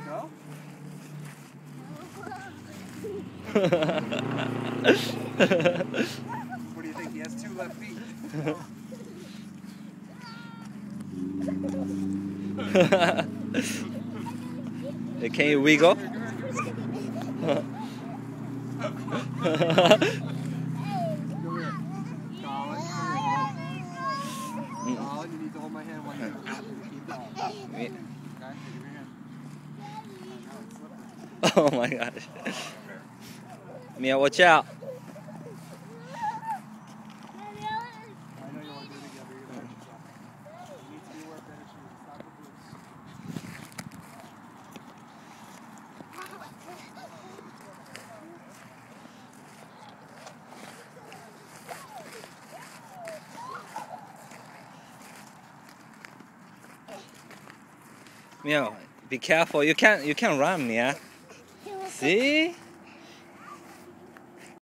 go. What do you think? He has 2 left feet. Can you wiggle? Colin, you need to hold my hand while you keep it. Okay? Give your hand. Oh my gosh. Mia, watch out. I know you want to do it together. You're going to hurt yourself. You need to be aware of better shoes. Stop the boots. Mia, be careful. You can't run, Mia. See?